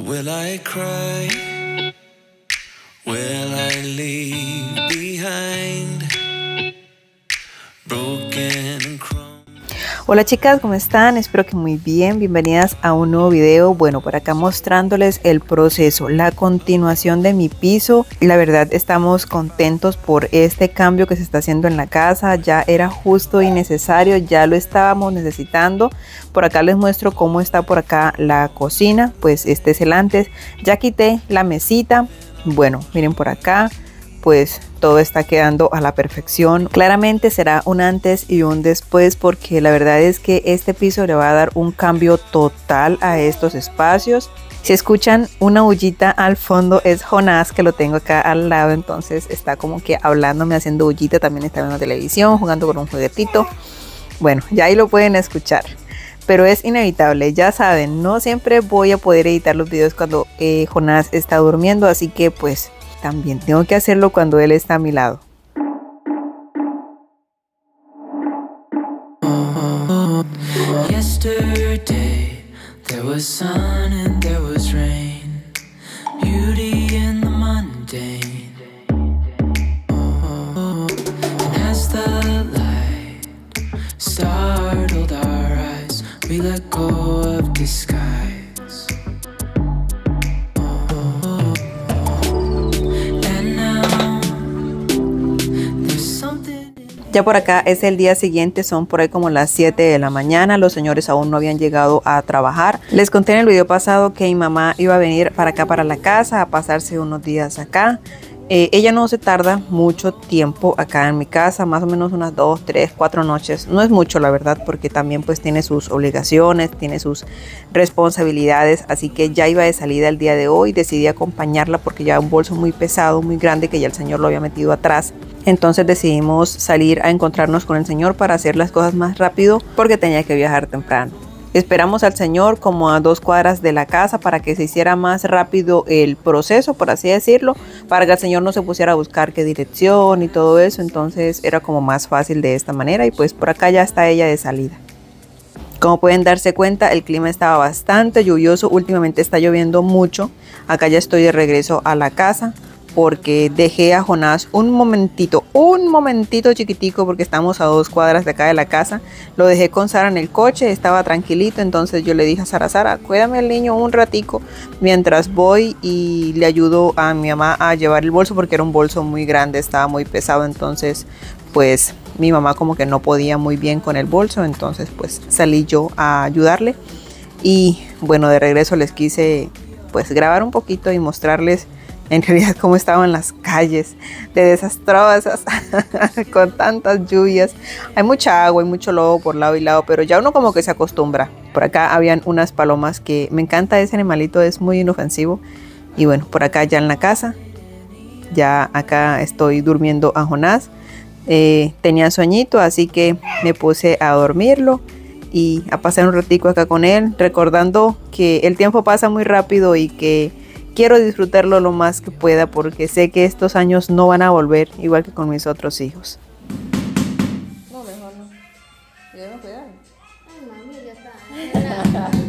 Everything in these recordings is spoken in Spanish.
Will I cry? Will I leave behind broken and crumbling? Hola chicas, ¿cómo están? Espero que muy bien, bienvenidas a un nuevo video. Bueno, por acá mostrándoles el proceso, la continuación de mi piso. La verdad estamos contentos por este cambio que se está haciendo en la casa. Ya era justo y necesario, ya lo estábamos necesitando. Por acá les muestro cómo está por acá la cocina. Pues este es el antes. Ya quité la mesita. Bueno, miren por acá, pues todo está quedando a la perfección. Claramente será un antes y un después, porque la verdad es que este piso le va a dar un cambio total a estos espacios. Si escuchan una bullita al fondo, es Jonás, que lo tengo acá al lado, entonces está como que hablándome, haciendo bullita. También está viendo televisión, jugando con un juguetito. Bueno, ya ahí lo pueden escuchar, pero es inevitable, ya saben, no siempre voy a poder editar los videos cuando Jonás está durmiendo, así que pues también tengo que hacerlo cuando él está a mi lado. Yesterday there was sun and there was rain, beauty in the mundane. And as the light startled our eyes, we let go of disguise. Ya por acá es el día siguiente, son por ahí como las 7 de la mañana, los señores aún no habían llegado a trabajar. Les conté en el video pasado que mi mamá iba a venir para acá, para la casa, a pasarse unos días acá. Ella no se tarda mucho tiempo acá en mi casa, más o menos unas 2, 3, 4 noches. No es mucho la verdad, porque también pues tiene sus obligaciones, tiene sus responsabilidades. Así que ya iba de salida el día de hoy, decidí acompañarla porque ya un bolso muy pesado, muy grande, que ya el señor lo había metido atrás. Entonces decidimos salir a encontrarnos con el señor para hacer las cosas más rápido, porque tenía que viajar temprano. Esperamos al señor como a 2 cuadras de la casa para que se hiciera más rápido el proceso, por así decirlo, para que el señor no se pusiera a buscar qué dirección y todo eso. Entonces era como más fácil de esta manera, y pues por acá ya está ella de salida. Como pueden darse cuenta, el clima estaba bastante lluvioso, últimamente está lloviendo mucho. Acá ya estoy de regreso a la casa, porque dejé a Jonás un momentito chiquitico, porque estamos a 2 cuadras de acá de la casa. Lo dejé con Sara en el coche, estaba tranquilito. Entonces yo le dije a Sara, cuídame al niño un ratico mientras voy y le ayudo a mi mamá a llevar el bolso, porque era un bolso muy grande, estaba muy pesado. Entonces pues mi mamá como que no podía muy bien con el bolso, entonces pues salí yo a ayudarle. Y bueno, de regreso les quise pues grabar un poquito y mostrarles en realidad cómo estaban las calles de desastrosas con tantas lluvias. Hay mucha agua y mucho lodo por lado y lado, pero ya uno como que se acostumbra. Por acá habían unas palomas, que me encanta ese animalito, es muy inofensivo. Y bueno, por acá ya en la casa, ya acá estoy durmiendo a Jonás. Tenía sueñito, así que me puse a dormirlo y a pasar un ratico acá con él, recordando que el tiempo pasa muy rápido y que quiero disfrutarlo lo más que pueda, porque sé que estos años no van a volver, igual que con mis otros hijos. No, mejor no. Debemos cuidar. Ay, mami, ya está.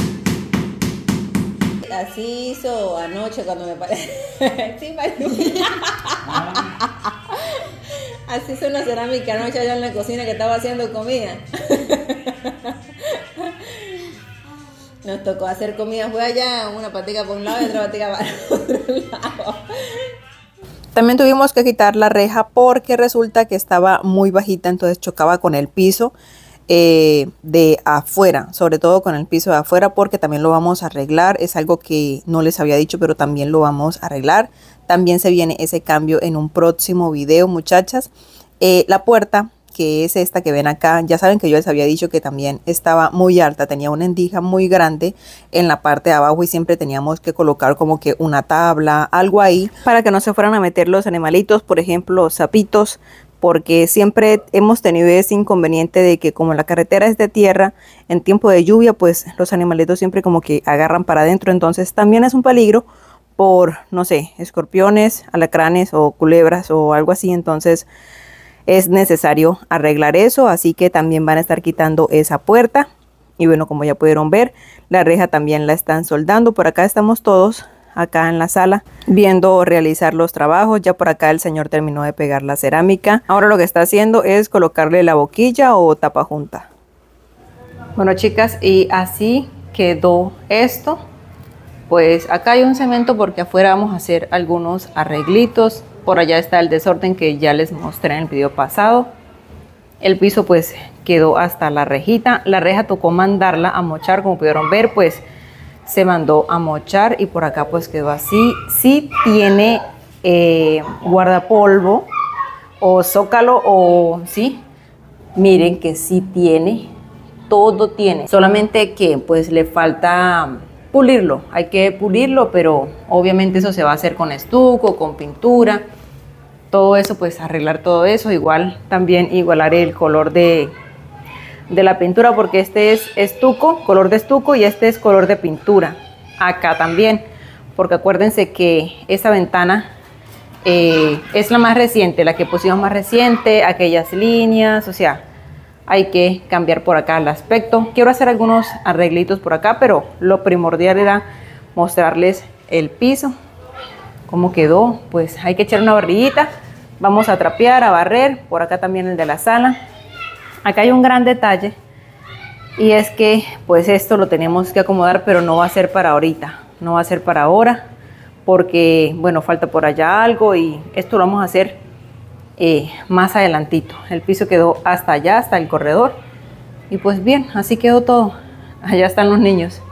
Así hizo anoche cuando me paré. Sí, así hizo una cerámica anoche allá en la cocina, que estaba haciendo comida. Nos tocó hacer comida, fue allá, una patica por un lado y otra patica para otro lado. También tuvimos que quitar la reja porque resulta que estaba muy bajita, entonces chocaba con el piso de afuera, sobre todo con el piso de afuera, porque también lo vamos a arreglar. Es algo que no les había dicho, pero también lo vamos a arreglar. También se viene ese cambio en un próximo video, muchachas. La puerta, que es esta que ven acá, ya saben que yo les había dicho que también estaba muy alta, tenía una endija muy grande en la parte de abajo, y siempre teníamos que colocar como que una tabla, algo ahí, para que no se fueran a meter los animalitos, por ejemplo los sapitos, porque siempre hemos tenido ese inconveniente de que como la carretera es de tierra, en tiempo de lluvia pues los animalitos siempre como que agarran para adentro. Entonces también es un peligro por, no sé, escorpiones, alacranes o culebras o algo así. Entonces es necesario arreglar eso, así que también van a estar quitando esa puerta. Y bueno, como ya pudieron ver, la reja también la están soldando. Por acá estamos todos acá en la sala viendo realizar los trabajos. Ya por acá el señor terminó de pegar la cerámica. Ahora lo que está haciendo es colocarle la boquilla o tapa junta. Bueno, chicas, y así quedó esto. Pues acá hay un cemento porque afuera vamos a hacer algunos arreglitos. Por allá está el desorden que ya les mostré en el video pasado. El piso pues quedó hasta la rejita. La reja tocó mandarla a mochar, como pudieron ver, pues se mandó a mochar y por acá pues quedó así. Sí tiene guardapolvo o zócalo o sí. Miren que sí tiene, todo tiene. Solamente que pues le falta pulirlo. Hay que pulirlo, pero obviamente eso se va a hacer con estuco, con pintura. Todo eso, pues arreglar todo eso. Igual también igualar el color de la pintura, porque este es estuco, color de estuco, y este es color de pintura. Acá también, porque acuérdense que esta ventana es la más reciente, la que pusimos más reciente, aquellas líneas, o sea, hay que cambiar por acá el aspecto. Quiero hacer algunos arreglitos por acá, pero lo primordial era mostrarles el piso, cómo quedó. Pues hay que echar una barriguita, vamos a trapear, a barrer. Por acá también el de la sala. Acá hay un gran detalle y es que pues esto lo tenemos que acomodar, pero no va a ser para ahorita, no va a ser para ahora, porque bueno, falta por allá algo y esto lo vamos a hacer más adelantito. El piso quedó hasta allá, hasta el corredor, y pues bien, así quedó todo. Allá están los niños.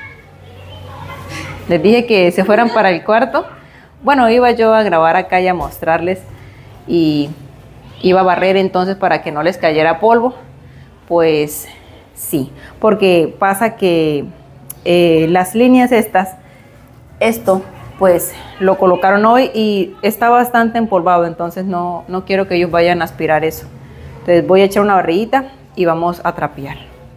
Les dije que se fueran para el cuarto. Bueno, iba yo a grabar acá y a mostrarles, y iba a barrer entonces para que no les cayera polvo. Pues sí, porque pasa que las líneas estas, esto pues lo colocaron hoy y está bastante empolvado, entonces no quiero que ellos vayan a aspirar eso. Entonces voy a echar una barriguita y vamos a trapear.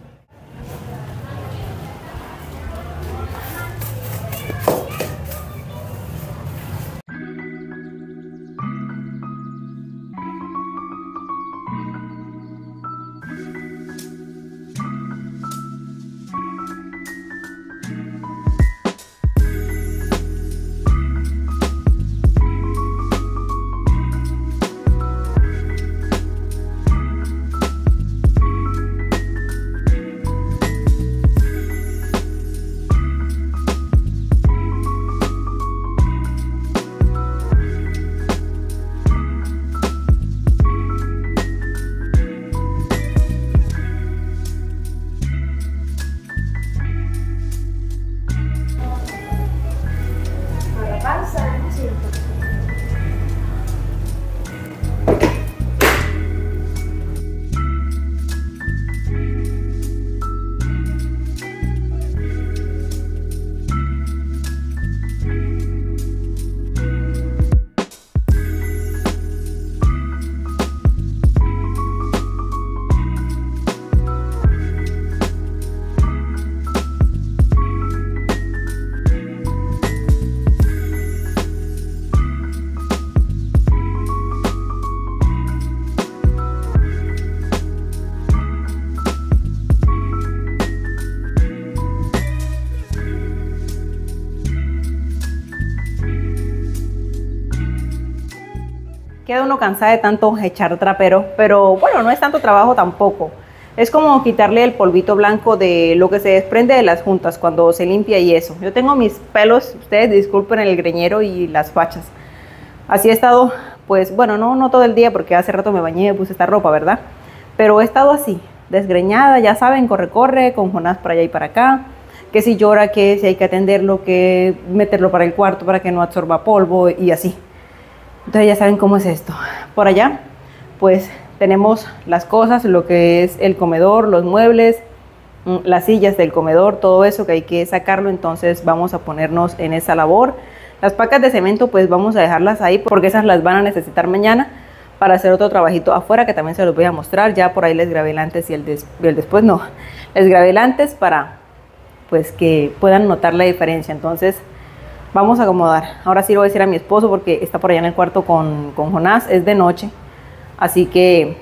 Queda uno cansado de tanto echar trapero, pero bueno, no es tanto trabajo tampoco. Es como quitarle el polvito blanco de lo que se desprende de las juntas cuando se limpia y eso. Yo tengo mis pelos, ustedes disculpen, el greñero y las fachas. Así he estado, pues bueno, no todo el día porque hace rato me bañé, puse esta ropa, ¿verdad? Pero he estado así, desgreñada, ya saben, corre, con Jonás para allá y para acá. Que si llora, que si hay que atenderlo, que meterlo para el cuarto para que no absorba polvo y así. Entonces ya saben cómo es esto. Por allá, pues tenemos las cosas, lo que es el comedor, los muebles, las sillas del comedor, todo eso que hay que sacarlo. Entonces vamos a ponernos en esa labor. Las pacas de cemento pues vamos a dejarlas ahí porque esas las van a necesitar mañana para hacer otro trabajito afuera que también se los voy a mostrar. Ya por ahí les grabé el antes y el después, no, les grabé el antes para pues que puedan notar la diferencia. Entonces vamos a acomodar. Ahora sí lo voy a decir a mi esposo porque está por allá en el cuarto con Jonás, es de noche. Así que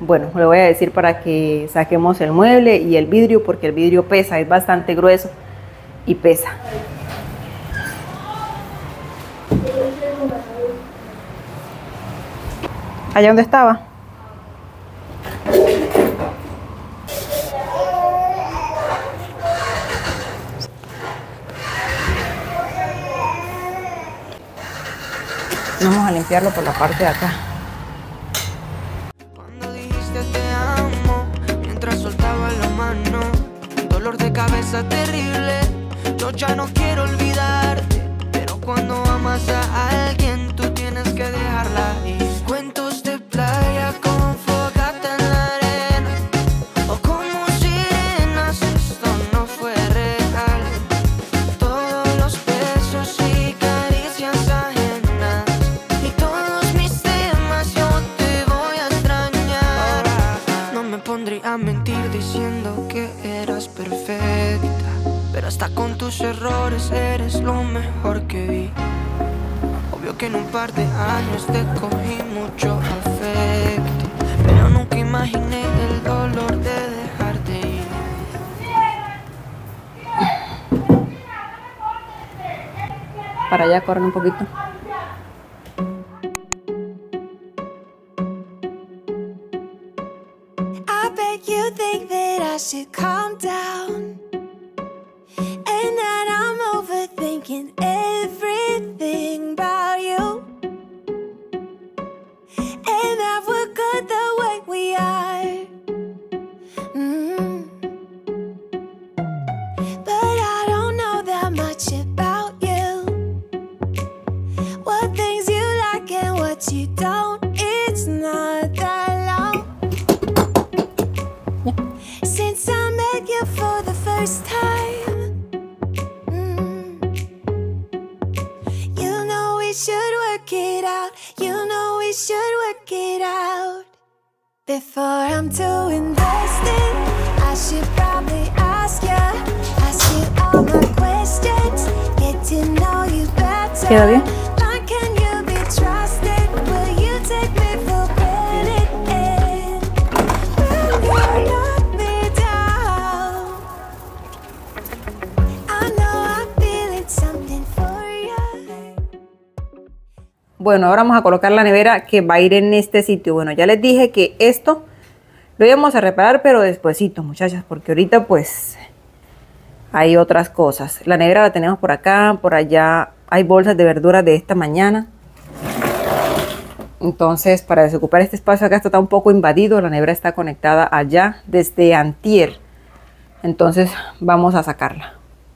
bueno, le voy a decir para que saquemos el mueble y el vidrio, porque el vidrio pesa, es bastante grueso y pesa. ¿Allá donde estaba? Vamos a limpiarlo por la parte de acá. Cuando dijiste te amo, mientras soltaba la mano, un dolor de cabeza terrible. Yo ya no quiero olvidarte, pero cuando amas a alguien, tú tienes que dejarla ir. Cuentos de playa con fogata en la arena, o como sirenas, esto no fue real. Todos los besos y caricias ajenas, y todos mis temas, yo te voy a extrañar. No me pondría a mentir diciendo que eras perfecta, pero hasta con tus errores eres lo mejor que vi. Obvio que en un par de años te cogí mucho afecto, pero nunca imaginé el dolor de dejarte ir. Para allá, corren un poquito. I bet you think that I should calm down, and that I'm overthinking everything about you, and that we're good the way we are. But I don't know that much about you, what things you like and what you don't. It's not that long since I met you for the first time. You know we should work it out. You know we should work it out. Before I'm too invested, I should probably ask you all my questions, get to know you better. ¿Queda bien? Like, can you be trusted? Will you take me for granted? Will you knock me down? I know I'm feeling something for you. Bueno, ahora vamos a colocar la nevera que va a ir en este sitio. Bueno, ya les dije que esto lo íbamos a reparar, pero despuesito, muchachas, porque ahorita pues hay otras cosas. La nevera la tenemos por acá, por allá hay bolsas de verduras de esta mañana. Entonces, para desocupar este espacio acá, esto está un poco invadido. La nevera está conectada allá desde antier. Entonces, vamos a sacarla.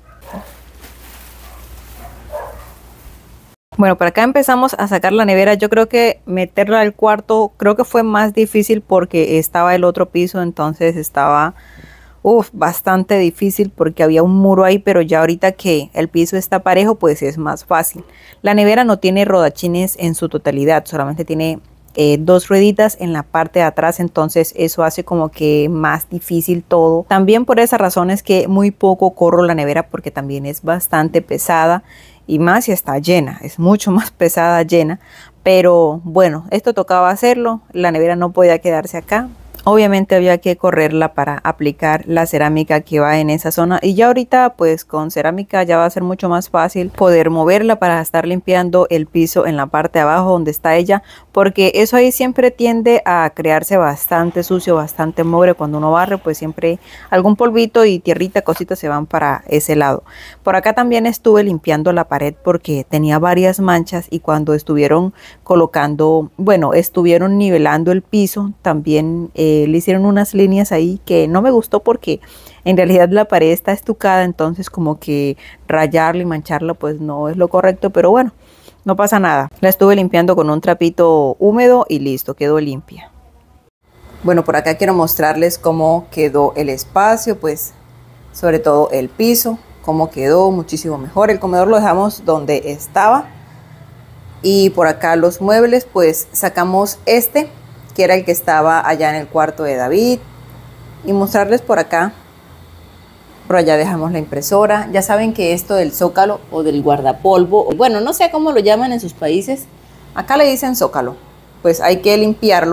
Bueno, por acá empezamos a sacar la nevera. Yo creo que meterla al cuarto, creo que fue más difícil porque estaba el otro piso, entonces estaba bastante difícil porque había un muro ahí, pero ya ahorita que el piso está parejo, pues es más fácil. La nevera no tiene rodachines en su totalidad, solamente tiene dos rueditas en la parte de atrás, entonces eso hace como que más difícil todo. También por esa razón es que muy poco corro la nevera, porque también es bastante pesada. Y más si está llena, es mucho más pesada llena. Pero bueno, esto tocaba hacerlo. La nevera no podía quedarse acá. Obviamente había que correrla para aplicar la cerámica que va en esa zona. Y ya ahorita pues con cerámica ya va a ser mucho más fácil poder moverla para estar limpiando el piso en la parte de abajo donde está ella. Porque eso ahí siempre tiende a crearse bastante sucio, bastante mugre. Cuando uno barre pues siempre algún polvito y tierrita, cositas se van para ese lado. Por acá también estuve limpiando la pared porque tenía varias manchas. Y cuando estuvieron colocando, bueno, estuvieron nivelando el piso también le hicieron unas líneas ahí que no me gustó, porque en realidad la pared está estucada, entonces como que rayarla y mancharla pues no es lo correcto, pero bueno, no pasa nada. La estuve limpiando con un trapito húmedo y listo, quedó limpia. Bueno, por acá quiero mostrarles cómo quedó el espacio, pues sobre todo el piso, cómo quedó muchísimo mejor. El comedor lo dejamos donde estaba, y por acá los muebles pues sacamos este, que era el que estaba allá en el cuarto de David, y mostrarles por acá. Por allá dejamos la impresora. Ya saben que esto del zócalo o del guardapolvo, bueno, no sé cómo lo llaman en sus países, acá le dicen zócalo, pues hay que limpiarlo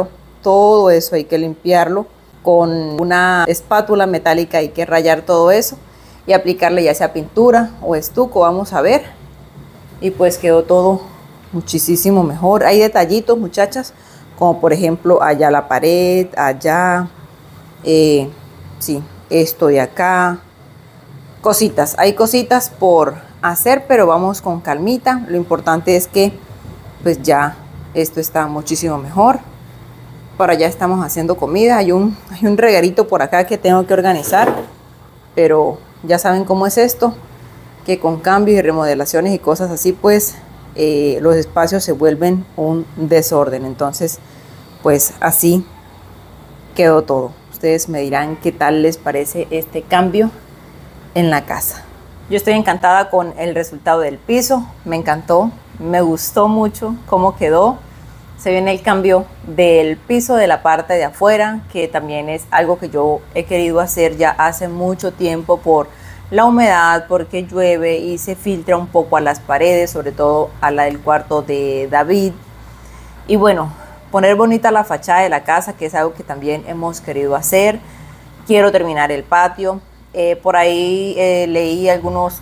todo eso hay que limpiarlo con una espátula metálica, hay que rayar todo eso y aplicarle ya sea pintura o estuco, vamos a ver. Y pues quedó todo muchísimo mejor. Hay detallitos, muchachas, como por ejemplo allá la pared, allá, sí, esto de acá, cositas, hay cositas por hacer, pero vamos con calmita. Lo importante es que pues ya esto está muchísimo mejor. Por allá estamos haciendo comida, hay un reguerito por acá que tengo que organizar, pero ya saben cómo es esto, que con cambios y remodelaciones y cosas así, pues los espacios se vuelven un desorden. Entonces pues así quedó todo. Ustedes me dirán qué tal les parece este cambio en la casa. Yo estoy encantada con el resultado del piso, me encantó, me gustó mucho cómo quedó. Se viene el cambio del piso de la parte de afuera, que también es algo que yo he querido hacer ya hace mucho tiempo por la humedad, porque llueve y se filtra un poco a las paredes, sobre todo a la del cuarto de David. Y bueno, poner bonita la fachada de la casa, que es algo que también hemos querido hacer. Quiero terminar el patio. Por ahí leí algunos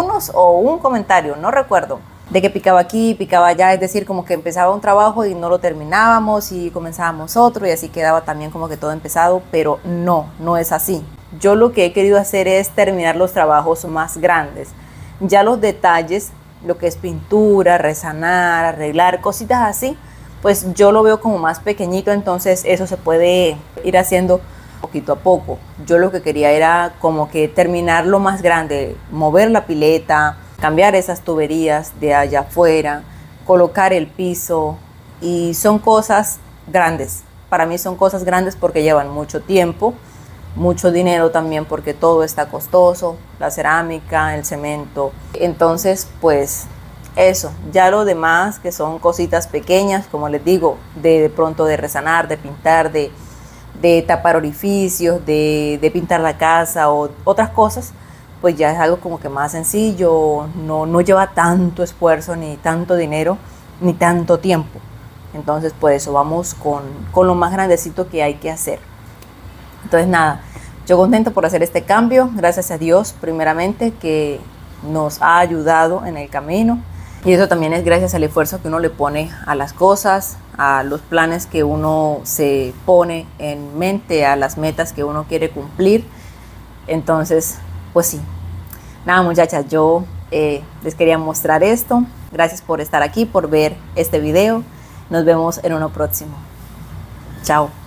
o un comentario, no recuerdo, de que picaba aquí, picaba allá, es decir, como que empezaba un trabajo y no lo terminábamos y comenzábamos otro y así quedaba también como que todo empezado, pero no es así. Yo lo que he querido hacer es terminar los trabajos más grandes. Ya los detalles, lo que es pintura, resanar, arreglar, cositas así, pues yo lo veo como más pequeñito, entonces eso se puede ir haciendo poquito a poco. Yo lo que quería era como que terminar lo más grande, mover la pileta, cambiar esas tuberías de allá afuera, colocar el piso, y son cosas grandes. Para mí son cosas grandes porque llevan mucho tiempo, mucho dinero también porque todo está costoso, la cerámica, el cemento. Entonces pues eso, ya lo demás que son cositas pequeñas, como les digo, de pronto de resanar, de pintar, de tapar orificios, de pintar la casa o otras cosas, pues ya es algo como que más sencillo, no lleva tanto esfuerzo, ni tanto dinero, ni tanto tiempo. Entonces pues eso, vamos con lo más grandecito que hay que hacer. Entonces nada, yo contento por hacer este cambio, gracias a Dios primeramente que nos ha ayudado en el camino. Y eso también es gracias al esfuerzo que uno le pone a las cosas, a los planes que uno se pone en mente, a las metas que uno quiere cumplir. Entonces, pues sí. Nada, muchachas, yo les quería mostrar esto. Gracias por estar aquí, por ver este video. Nos vemos en uno próximo. Chao.